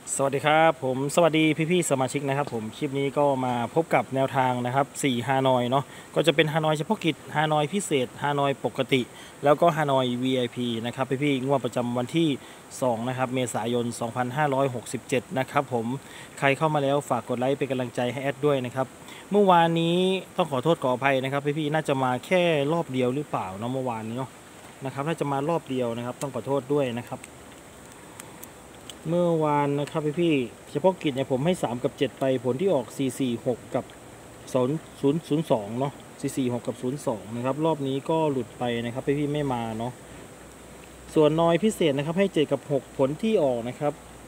สวัสดีครับผมสวัสดีพี่ๆสมาชิกนะครับผมคลิปนี้ก็มาพบกับแนวทางนะครับ4ฮานอยเนาะก็จะเป็นฮานอยเฉพาะกิจฮานอยพิเศษฮานอยปกติแล้วก็ฮานอย VIP นะครับพี่ๆงวดประจำวันที่2นะครับเมษายน2567นะครับผมใครเข้ามาแล้วฝากกดไลค์เป็นกำลังใจให้แอดด้วยนะครับเมื่อวานนี้ต้องขอโทษขออภัยนะครับพี่ๆน่าจะมาแค่รอบเดียวหรือเปล่าเนาะเมื่อวานนี้เนาะนะครับน่าจะมารอบเดียวนะครับต้องขอโทษด้วยนะครับ เมื่อวานนะครับพี่เฉพาะกิจเนี่ยผมให้3กับ7ไปผลที่ออก446กับ0002เนาะ446กับ02นะครับรอบนี้ก็หลุดไปนะครับพี่ไม่มาเนาะส่วนนอยพิเศษนะครับให้7กับ6ผลที่ออกนะครับ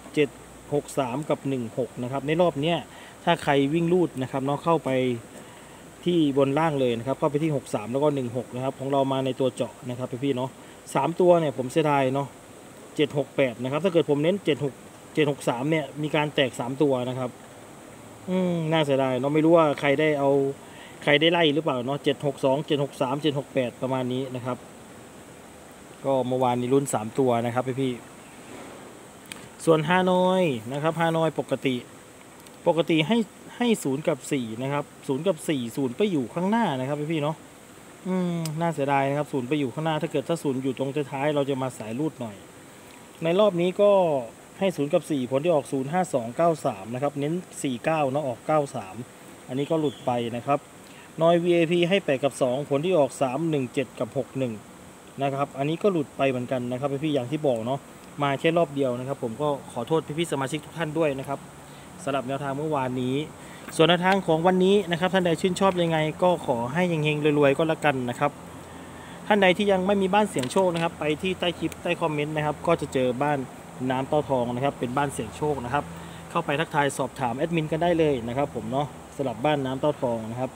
763กับ16นะครับในรอบเนี้ยถ้าใครวิ่งลูดนะครับเนาะเข้าไปที่บนล่างเลยนะครับเข้าไปที่63แล้วก็16นะครับของเรามาในตัวเจาะนะครับพี่เนาะ3ตัวเนี่ยผมเสียดายเนาะ768นะครับถ้าเกิดผมเน้น763เนี่ยมีการแตก3ตัวนะครับน่าเสียดายเนาะไม่รู้ว่าใครได้เอาใครได้ไล่หรือเปล่าเนาะ762 763 768ประมาณนี้นะครับก็เมื่อวานนี้ลุ้น3ตัวนะครับพี่ส่วนฮานอยนะครับฮานอยปกติให้0กับ4นะครับ0กับ4 0ไปอยู่ข้างหน้านะครับพี่เนาะน่าเสียดายนะครับ0ไปอยู่ข้างหน้าถ้าเกิดถ้า0อยู่ตรงท้ายเราจะมาสายรูดหน่อยในรอบนี้ก็ให้0กับ4ผลที่ออก05293นะครับเน้น49เนาะออก93อันนี้ก็หลุดไปนะครับนอย VIP ให้8กับ2ผลที่ออก317กับ61นะครับอันนี้ก็หลุดไปเหมือนกันนะครับพี่อย่างที่บอกเนาะมาแค่รอบเดียวนะครับผมก็ขอโทษพี่ๆสมาชิกทุกท่านด้วยนะครับสำหรับแนวทางเมื่อวานนี้ส่วนแนวทางของวันนี้นะครับท่านใดชื่นชอบยังไงก็ขอให้เฮงๆรวยๆก็แล้วกันนะครับท่านใดที่ยังไม่มีบ้านเสี่ยงโชคนะครับไปที่ใต้คลิปใต้คอมเมนต์นะครับก็จะเจอบ้านน้ำเต้าทองนะครับเป็นบ้านเสี่ยงโชคนะครับเข้าไปทักทายสอบถามแอดมินกันได้เลยนะครับผมเนาะสำหรับบ้านน้ำเต้าทองนะครับ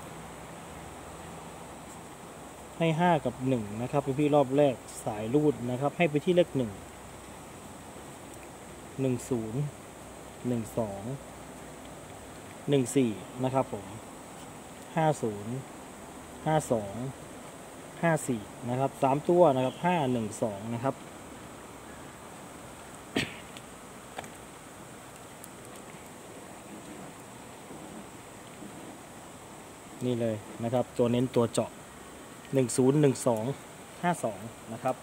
ให้5กับ1นะครับพี่รอบแรกสายรูดนะครับให้ไปที่เลข1 10 12 14นะครับผม50 52 54นะครับ3ตัวนะครับ512นะครับนี่เลยนะครับตัวเน้นตัวเจาะ101252นะครับ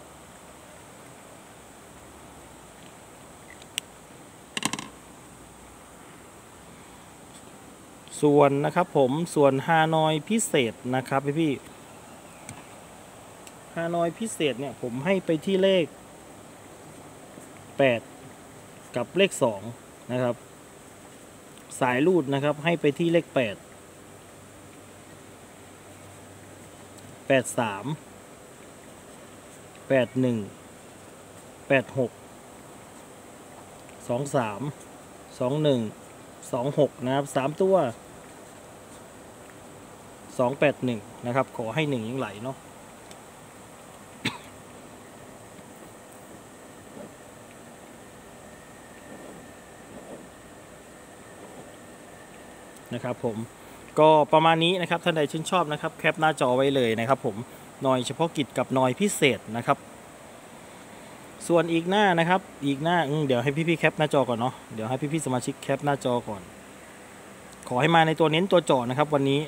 ส่วนนะครับผมส่วนฮานอยพิเศษนะครับพี่ฮานอยพิเศษเนี่ยผมให้ไปที่เลข8กับเลข2นะครับสายรูดนะครับให้ไปที่เลข8 83 81 86 23 21 26นะครับ3ตัว281นะครับขอให้1ยังไหลเนาะนะครับผมก็ประมาณนี้นะครับท่านใดชื่นชอบนะครับแคปหน้าจอไว้เลยนะครับผมหน่อยเฉพาะกิจกับหน่อยพิเศษนะครับส่วนอีกหน้านะครับอีกหน้าเดี๋ยวให้พี่ๆแคปหน้าจอก่อนเนาะเดี๋ยวให้พี่ๆสมาชิกแคปหน้าจอก่อนขอให้มาในตัวเน้นตัวเจาะนะครับวันนี้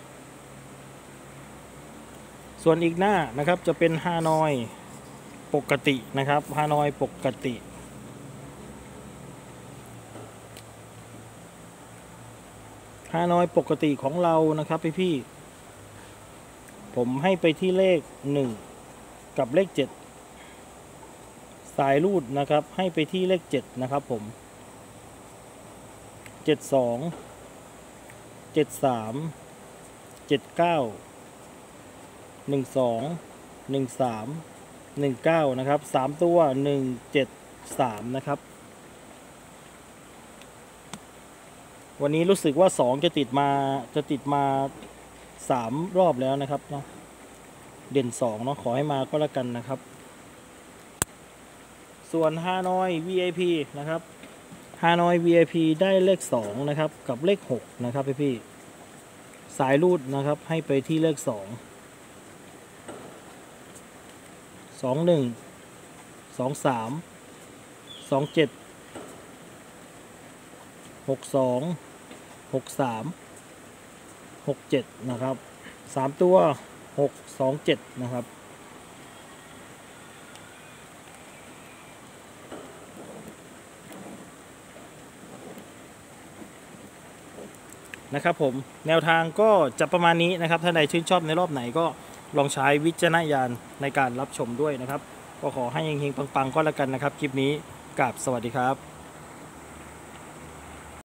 ส่วนอีกหน้านะครับจะเป็นฮานอยปกตินะครับฮานอยปกติฮานอยปกติของเรานะครับพี่ๆผมให้ไปที่เลข1กับเลข7สายรูดนะครับให้ไปที่เลข7นะครับผม72 73 79 12 13 19นะครับ3ตัว173นะครับวันนี้รู้สึกว่า2จะติดมา3รอบแล้วนะครับเนาะเด่น2เนาะขอให้มาก็แล้วกันนะครับส่วนฮานอย VIP นะครับฮานอย VIP ได้เลข2นะครับกับเลข6นะครับพี่สายรูดนะครับให้ไปที่เลข2 21 23 27 62 63 67นะครับ3ตัว627นะครับผมแนวทางก็จะประมาณนี้นะครับถ้าใดชื่นชอบในรอบไหนก็ลองใช้วิจารณญาณในการรับชมด้วยนะครับก็ขอให้เฮงๆปังๆก็แล้วกันนะครับคลิปนี้กราบสวัสดีครับ